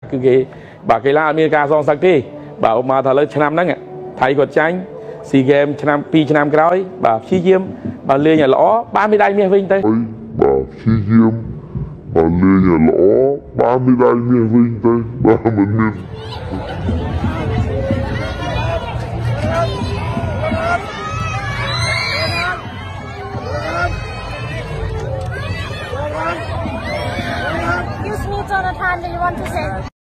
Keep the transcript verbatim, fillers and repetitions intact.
cứ cái bà cái la America song sắc đi bảo mà thà lấy năm đó nghe thấy quật tranh sea games năm pi năm cái bà sea games bà lê nhà lõ ba mươi đai miếng vinh tây bà sea games bà lê nhà lõ ba mươi đai miếng vinh tây bà mình miếng Excuse me, Jonathan, do you want to say?